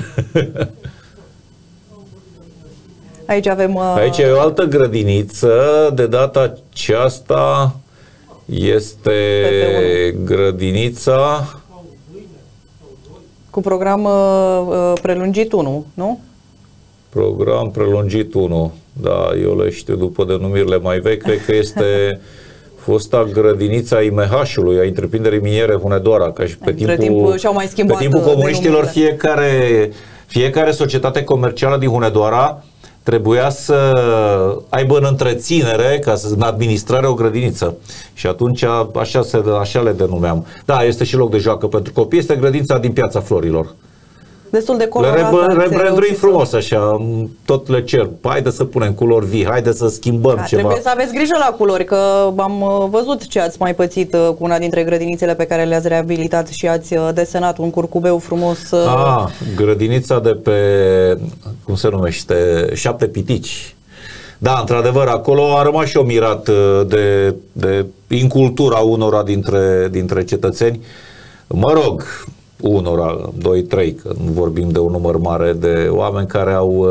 Aici avem... Aici e o altă grădiniță, de data aceasta este grădinița cu program prelungit 1, nu? Program prelungit 1. Da, eu le știu după denumirile mai vechi, cred că este fosta grădinița IMH-ului, a întreprinderii miniere Hunedoara, ca și pe timpul comuniștilor fiecare societate comercială din Hunedoara trebuia să aibă în întreținere, în administrare, o grădiniță. Și atunci așa le denumeam. Da, este și loc de joacă pentru copii, este grădinița din Piața Florilor. Destul de colorată. Le rebranduim frumos așa, tot le cer. Haide să punem culori vii, haide să schimbăm ceva. Trebuie să aveți grijă la culori, că am văzut ce ați mai pățit cu una dintre grădinițele pe care le-ați reabilitat și ați desenat un curcubeu frumos. Grădinița de pe, cum se numește, 7 Pitici. Da, într-adevăr, acolo a rămas și eu mirat de incultura unora dintre cetățeni. Mă rog, unora, 2-3, că nu vorbim de un număr mare de oameni care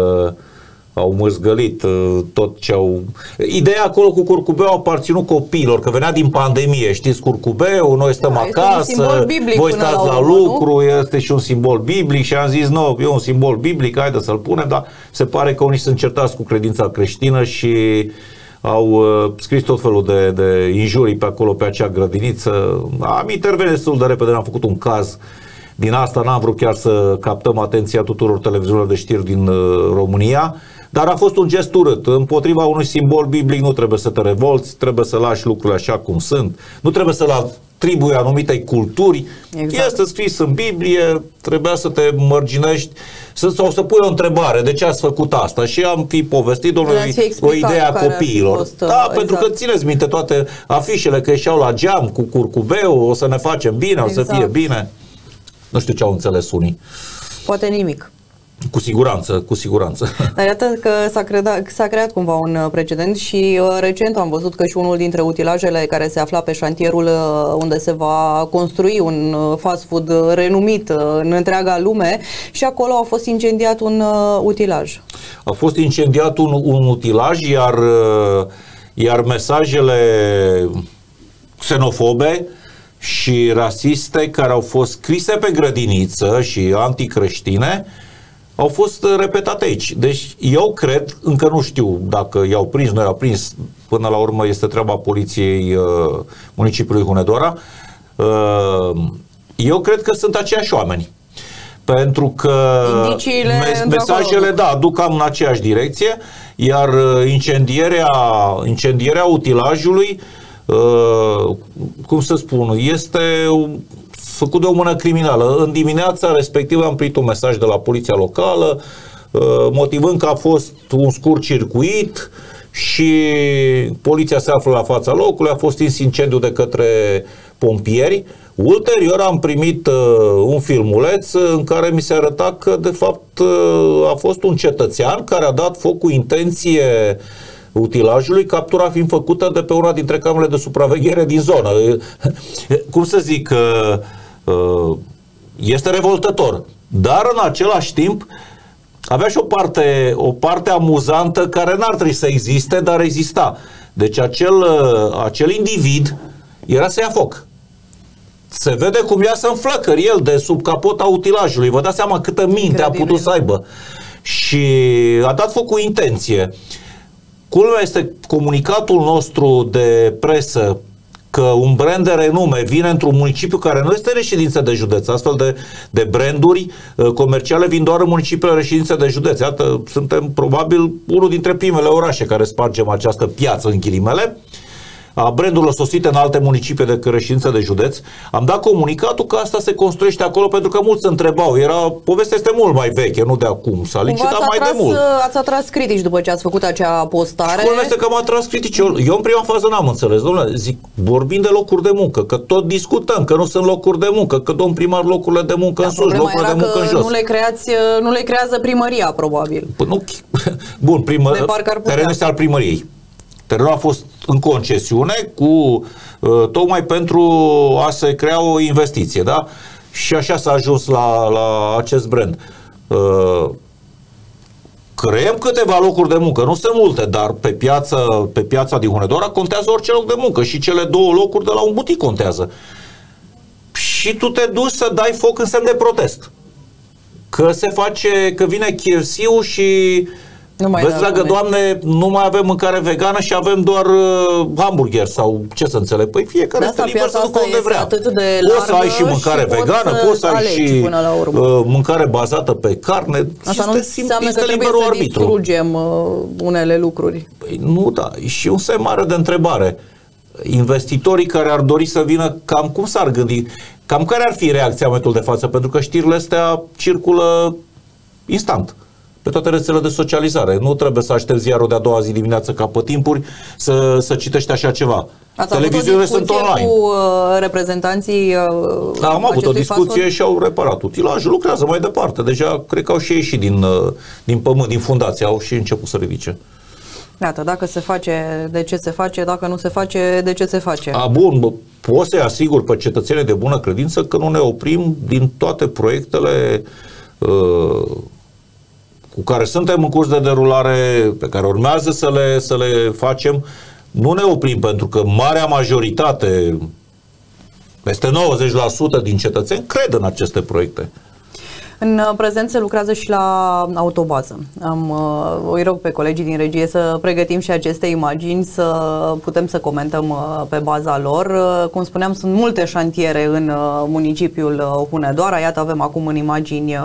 au mâzgălit tot ce au... Ideea acolo cu curcubeu a aparținut copiilor, că venea din pandemie, știți, curcubeu, noi stăm acasă, voi stați la lucru, nu? Este și un simbol biblic și am zis, nu, e un simbol biblic, haide să-l punem, dar se pare că unii sunt certați cu credința creștină și au scris tot felul de injurii pe acolo, pe acea grădiniță. Am intervenit destul de repede, am făcut un caz. Din asta n-am vrut chiar să captăm atenția tuturor televiziunilor de știri din România, dar a fost un gest urât. Împotriva unui simbol biblic nu trebuie să te revolți, trebuie să lași lucrurile așa cum sunt, nu trebuie să-l atribui anumitei culturi. Exact. Este scris în Biblie, trebuia să te mărginești sau să pui o întrebare, de ce ați făcut asta? Și am fi povestit, domnule, o idee a copiilor. Da, pentru că țineți minte toate afișele că ieșeau la geam cu curcubeu, o să ne facem bine, o să fie bine. Nu știu ce au înțeles unii. Poate nimic. Cu siguranță. Dar iată că s-a creat cumva un precedent și recent am văzut că și unul dintre utilajele care se afla pe șantierul unde se va construi un fast food renumit în întreaga lume și acolo a fost incendiat un utilaj. A fost incendiat un utilaj, iar mesajele xenofobe și rasiste care au fost scrise pe grădiniță și anticreștine au fost repetate aici. Deci eu cred, încă nu știu dacă i-au prins, nu i-au prins, până la urmă este treaba poliției municipiului Hunedoara, eu cred că sunt aceiași oameni. Pentru că mesajele, da, duc cam în aceeași direcție, iar incendierea utilajului, cum să spun, este făcut de o mână criminală. În dimineața respectivă am primit un mesaj de la poliția locală, motivând că a fost un scurt circuit și poliția se află la fața locului, a fost stins incendiu de către pompieri. Ulterior am primit un filmuleț în care mi se arăta că de fapt a fost un cetățean care a dat foc cu intenție utilajului, captura fiind făcută de pe una dintre camerele de supraveghere din zonă. Cum să zic, este revoltător. Dar în același timp avea și o parte amuzantă care n-ar trebui să existe, dar exista. Deci acel individ era să ia foc. Se vede cum ia să înflăcări el de sub capota utilajului. Vă dați seama câtă minte a putut să aibă. Și a dat foc cu intenție. Culmea este comunicatul nostru de presă că un brand de renume vine într-un municipiu care nu este reședință de județ. Astfel de branduri comerciale vin doar în municipiile reședințe de județ. Iată, suntem probabil unul dintre primele orașe care spargem această piață în ghilimele a brandurilor sosite în alte municipii decât reședință de județ. Am dat comunicatul că asta se construiește acolo pentru că mulți se întrebau. Povestea este mult mai veche, nu de acum. S-a licitat mai de mult. Ați atras critici după ce ați făcut acea postare. Și este că am atras critici. Eu în prima fază n-am înțeles. Dom'le, zic, vorbim de locuri de muncă, că tot discutăm, că nu sunt locuri de muncă, că domn primar locurile de muncă în sus, locurile de muncă în jos. Nu le creează primăria, probabil. Nu, bun, terenul este al primăriei. Terenul a fost în concesiune tocmai pentru a se crea o investiție, da? Și așa s-a ajuns la acest brand. Creăm câteva locuri de muncă, nu sunt multe, dar pe piața din Hunedoara contează orice loc de muncă și cele 2 locuri de la un butic contează. Și tu te duci să dai foc în semn de protest. Că vine KFC-ul și vezi, dragă Doamne, nu mai avem mâncare vegană și avem doar hamburger sau ce să înțeleg. Păi fiecare este liber să ducă unde vrea. Poți să ai și mâncare vegană, poți să ai și mâncare bazată pe carne. Asta nu înseamnă că trebuie să distrugem unele lucruri. Păi nu, da. Și un semn mare de întrebare. Investitorii care ar dori să vină, cam cum s-ar gândi? Cam care ar fi reacția în momentul de față? Pentru că știrile astea circulă instant pe toate rețelele de socializare. Nu trebuie să aștepți ziarul de a doua zi dimineață ca pe timpuri să citești așa ceva. Televiziunile sunt online. Cu reprezentanții am avut o discuție și au reparat utilajul, lucrează mai departe. Deja cred că au și ieșit din pământ, din fundație, au și început să ridice. Iată, dacă se face, de ce se face, dacă nu se face, de ce se face. Bun, pot să-i asigur pe cetățenii de bună credință că nu ne oprim din toate proiectele cu care suntem în curs de derulare, pe care urmează să le facem. Nu ne oprim pentru că marea majoritate, peste 90% din cetățeni, cred în aceste proiecte. În prezent se lucrează și la autobază. Îi rog pe colegii din regie să pregătim și aceste imagini, să putem să comentăm pe baza lor. Cum spuneam, sunt multe șantiere în municipiul Hunedoara. Iată, avem acum în imagini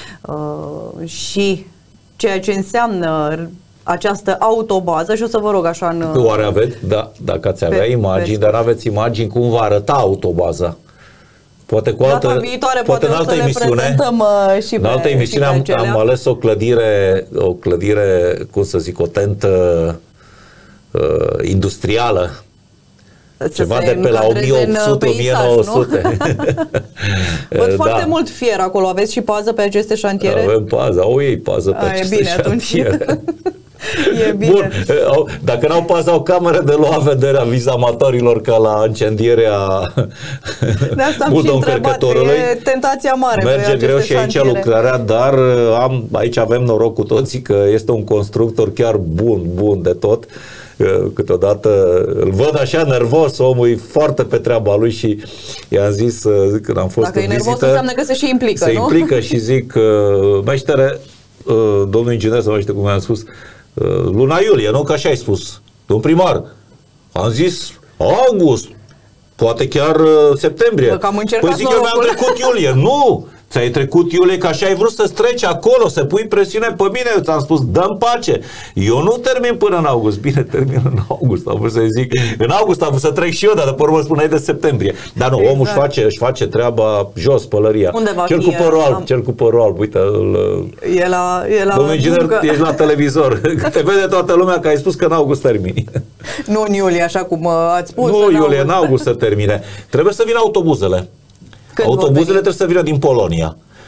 și ceea ce înseamnă această autobază și o să vă rog așa în... Oare aveți? Da, dacă ați avea imagini, dar aveți imagini cum va arăta autobaza. Poate cu altă, poate în altă emisiune, în altă emisiune am ales o clădire, cum să zic, o tentă industrială. Ceva de pe la 1800-1900. Văd foarte mult fier acolo. Aveți și pază pe aceste șantiere? Avem pază, au ei pază pe aceste șantiere. E bine. Bun, dacă n-au pază, au camere de luat vederea amatorilor ca la incendierea buldon-încărcătorului. E tentația mare. Merge greu și aici lucrarea, dar aici avem noroc cu toții că este un constructor chiar bun de tot. Câteodată îl văd așa nervos, omul e foarte pe treaba lui și i-am zis când am fost în vizită. Dacă e nervos înseamnă că se și implică, nu? Se implică și zic, meștere, domnul inginer, sau nu știu cum mi-am spus, luna iulie, nu? Că așa ai spus, domn primar. Am zis august, poate chiar septembrie. Păi zic, eu mi-am trecut iulie. Nu! Ți-ai trecut iulie, că așa ai vrut să-ți treci acolo, să pui presiune pe mine. Eu ți-am spus, dă-mi pace. Eu nu termin până în august. Bine, termin în august. Am vrut să zic, în august am vrut să trec și eu, dar pe urmă spuneai de septembrie. Dar nu, omul își face treaba jos, pălăria. Cel cu părul alb, uite. Domnul inginer, ești la televizor. Te vede toată lumea că ai spus că în august termini. Nu în iulie, așa cum ați spus. Nu, iulie, în august să termine. Trebuie să vină autobuzele. Autobuzele trebuie să vină din Polonia.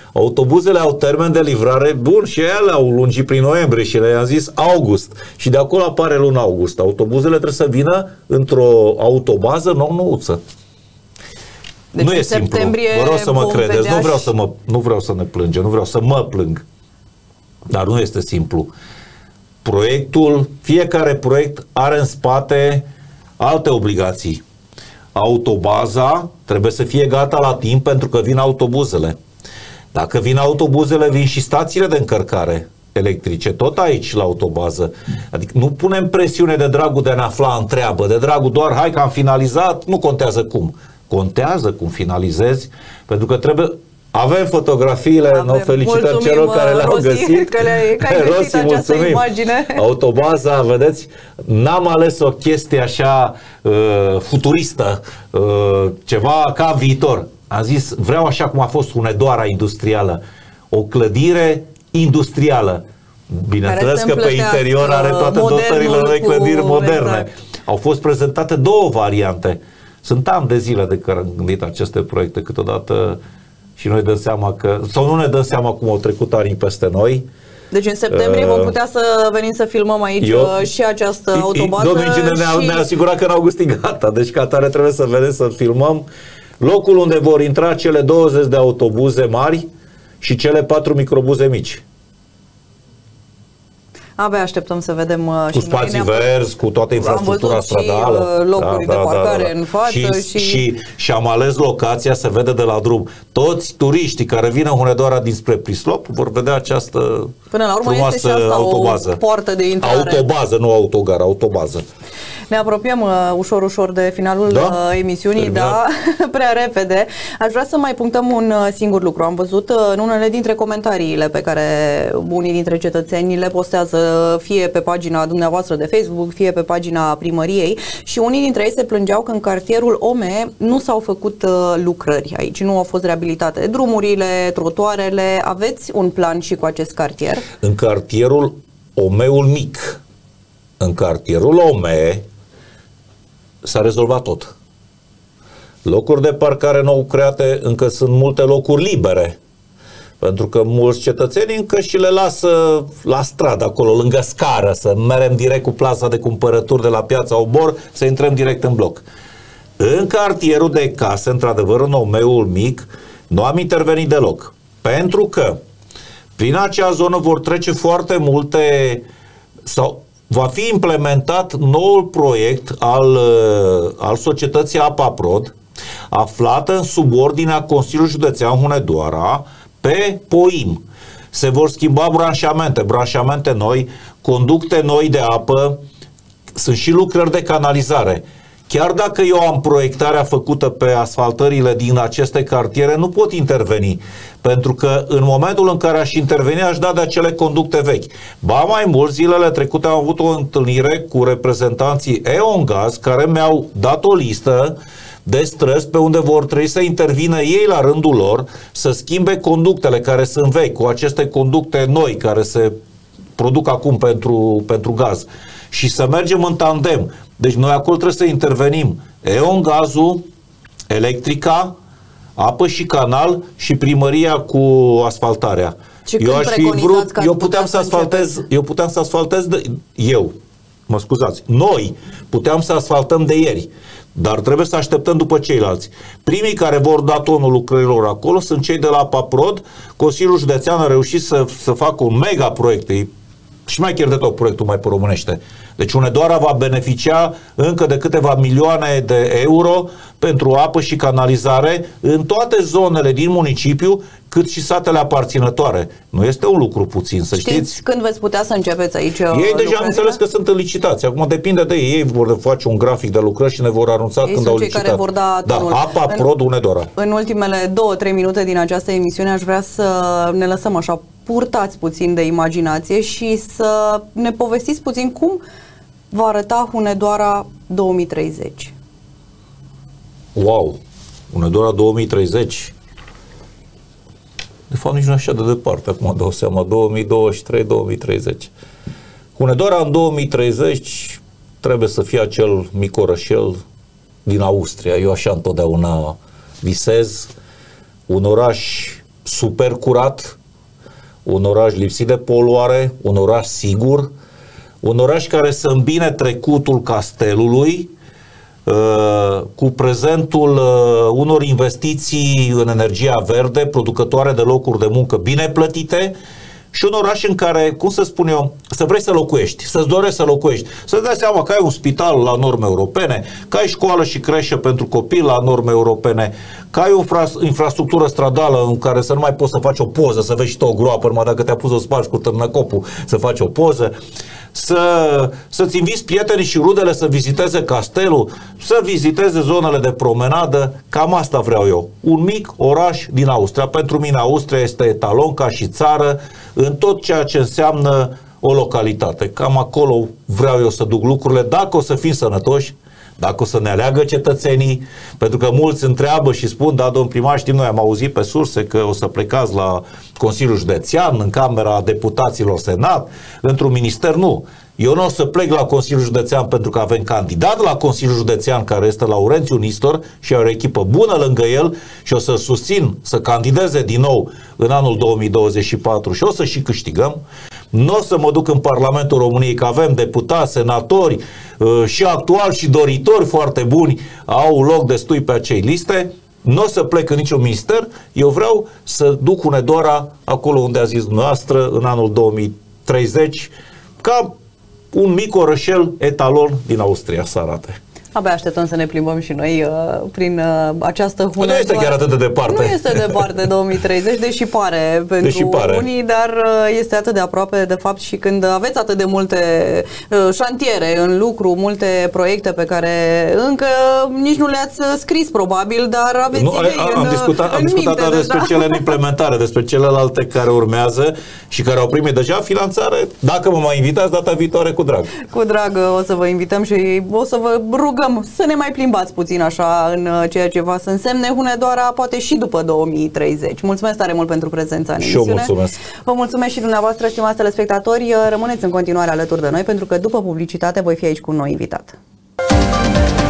Autobuzele au termen de livrare bun și ele au lungit prin noiembrie și le-am zis august. Și de acolo apare luna august. Autobuzele trebuie să vină într-o autobază nou-nouță. Deci nu e simplu. Vă rog să mă credeți. Nu vreau să ne plângem, nu vreau să mă plâng. Dar nu este simplu. Fiecare proiect are în spate alte obligații. Autobaza trebuie să fie gata la timp pentru că vin autobuzele. Dacă vin autobuzele, vin și stațiile de încărcare electrice, tot aici la autobază. Adică nu punem presiune de dragul de a ne afla în treabă, de dragul doar hai că am finalizat, nu contează cum. Contează cum finalizezi, pentru că trebuie... Avem fotografiile, ne felicităm celor care le-au găsit. Că ai găsit această imagine. Autobaza, vedeți, n-am ales o chestie așa futuristă, ceva ca viitor. Am zis, vreau așa cum a fost Hunedoara industrială, o clădire industrială. Bineînțeles că pe interior are toate dotările unei clădiri moderne. Exact. Au fost prezentate două variante. Sunt ani de zile de care am gândit aceste proiecte câteodată și noi dăm seama că, sau nu ne dăm seama cum au trecut anii peste noi. Deci în septembrie vom putea să venim să filmăm aici și această autobază. Domnul inginer ne-a asigurat că în august e gata, deci ca atare trebuie să vedem să filmăm locul unde vor intra cele 20 de autobuze mari și cele 4 microbuze mici. Abia așteptăm să vedem cu spații verzi, cu toată infrastructura stradală. Locuri de parcare în față și am ales locația, se vede de la drum. Toți turiștii care vin în Hunedoara dinspre Prislop vor vedea această până la urmă este și asta autobază. O poartă de intrare. Autobază, nu autogar, autobază. Ne apropiem ușor de finalul emisiunii, prea repede. Aș vrea să mai punctăm un singur lucru. Am văzut în unele dintre comentariile pe care unii dintre cetățeni le postează fie pe pagina dumneavoastră de Facebook, fie pe pagina primăriei și unii dintre ei se plângeau că în cartierul OME nu s-au făcut lucrări aici, nu au fost reabilitate drumurile, trotuarele. Aveți un plan și cu acest cartier? În cartierul OME-ul mic, în cartierul OME s-a rezolvat tot. Locuri de parcare nou create, încă sunt multe locuri libere. Pentru că mulți cetățeni încă și le lasă la stradă, acolo, lângă scară, să mergem direct cu plasa de cumpărături de la Piața Obor, să intrăm direct în bloc. În cartierul de case, într-adevăr, în OME-ul mic, nu am intervenit deloc. Pentru că prin acea zonă vor trece foarte multe, sau va fi implementat noul proiect al societății APAPROD, aflată în subordinea Consiliului Județean Hunedoara, pe POIM. Se vor schimba branșamente noi, conducte noi de apă, sunt și lucrări de canalizare. Chiar dacă eu am proiectarea făcută pe asfaltările din aceste cartiere, nu pot interveni, pentru că în momentul în care aș interveni, aș da de acele conducte vechi. Ba mai mult, zilele trecute am avut o întâlnire cu reprezentanții E.ON Gaz, care mi-au dat o listă de străzi pe unde vor trebui să intervină ei la rândul lor, să schimbe conductele care sunt vechi, cu aceste conducte noi care se produc acum pentru gaz. Și să mergem în tandem. Deci noi acolo trebuie să intervenim. E.ON Gazul, Electrica, Apă și Canal și primăria cu asfaltarea. Eu puteam să asfaltez noi puteam să asfaltăm de ieri, dar trebuie să așteptăm după ceilalți. Primii care vor da tonul lucrărilor acolo sunt cei de la APAPROD. Consiliul Județean a reușit să facă un mega proiect și mai chiar de tot proiectul mai pe românește. Deci Hunedoara va beneficia încă de câteva milioane de euro pentru apă și canalizare în toate zonele din municipiu, cât și satele aparținătoare. Nu este un lucru puțin, să știți. Când veți putea să începeți aici Ei deja am înțeles că sunt în licitație. Acum depinde de ei. Ei vor face un grafic de lucrări și ne vor anunța când au licitat. Care vor da tonul. APAPROD Hunedoara. În ultimele 2-3 minute din această emisiune aș vrea să ne lăsăm așa purtați puțin de imaginație și să ne povestiți puțin cum va arăta Hunedoara 2030. Wow! Hunedoara 2030. De fapt, nici nu așa de departe, acum dau seama, 2023-2030. Hunedoara în 2030 trebuie să fie acel mic orășel din Austria. Eu așa întotdeauna visez. Un oraș super curat, un oraș lipsit de poluare, un oraș sigur, un oraș care să îmbine trecutul castelului cu prezentul unor investiții în energia verde, producătoare de locuri de muncă bine plătite, și un oraș în care, cum să spun eu, să vrei să locuiești, să-ți dorești să locuiești, să-ți dai seama că ai un spital la norme europene, că ai școală și creșă pentru copii la norme europene, că ai o infrastructură stradală în care să nu mai poți să faci o poză, să vezi și tu o groapă, numai dacă te-a pus să spargi cu târnăcopul, să faci o poză, să-ți inviți prietenii și rudele să viziteze castelul, să viziteze zonele de promenadă. Cam asta vreau eu. Un mic oraș din Austria. Pentru mine Austria este etalon ca și țară în tot ceea ce înseamnă o localitate. Cam acolo vreau eu să duc lucrurile, dacă o să fim sănătoși, dacă o să ne aleagă cetățenii, pentru că mulți întreabă și spun, da, domn primar, știm, noi am auzit pe surse că o să plecați la Consiliul Județean, în Camera Deputaților Senat, într-un minister, nu. Eu nu o să plec la Consiliul Județean pentru că avem candidat la Consiliul Județean care este Laurențiu Nistor și are o echipă bună lângă el și o să susțin să candideze din nou în anul 2024 și o să și câștigăm. Nu o să mă duc în Parlamentul României, că avem deputați, senatori și actuali și doritori foarte buni, au loc destui pe acei liste. Nu o să plec în niciun minister, eu vreau să duc Hunedoara acolo unde a zis dumneavoastră în anul 2030, ca un mic orășel etalon din Austria să arate. Abia așteptăm să ne plimbăm și noi prin această Hunedoara. Nu este chiar atât de departe. Nu este departe 2030, deși pare pentru unii, dar este atât de aproape, de fapt, și când aveți atât de multe șantiere în lucru, multe proiecte pe care încă nici nu le-ați scris, probabil, dar aveți idei am discutat despre cele în implementare, despre celelalte care urmează și care au primit deja finanțare. Dacă mă mai invitați data viitoare, cu drag. Cu drag o să vă invităm și o să vă rugăm să ne mai plimbați puțin așa în ceea ce va să însemne Hunedoara, poate și după 2030. Mulțumesc tare mult pentru prezența în emisiune. Și eu mulțumesc. Vă mulțumesc și dumneavoastră, stimați telespectatori. Rămâneți în continuare alături de noi, pentru că după publicitate voi fi aici cu un nou invitat.